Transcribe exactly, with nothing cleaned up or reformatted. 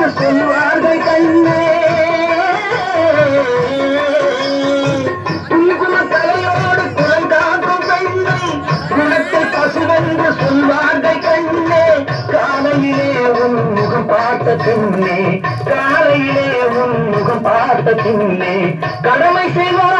என்று சொல்வார்கள் கண்ணே. குங்கும தலையோடு குரல் காக்கும் பெண்ணை குணத்தை பசுவென்று சொல்வார்கள் கண்ணே. காலையிலே உன் முகம் பார்த்த பின்னே, காலையிலே உன் முகம் பார்த்த பின்னே கடமை செய்வார்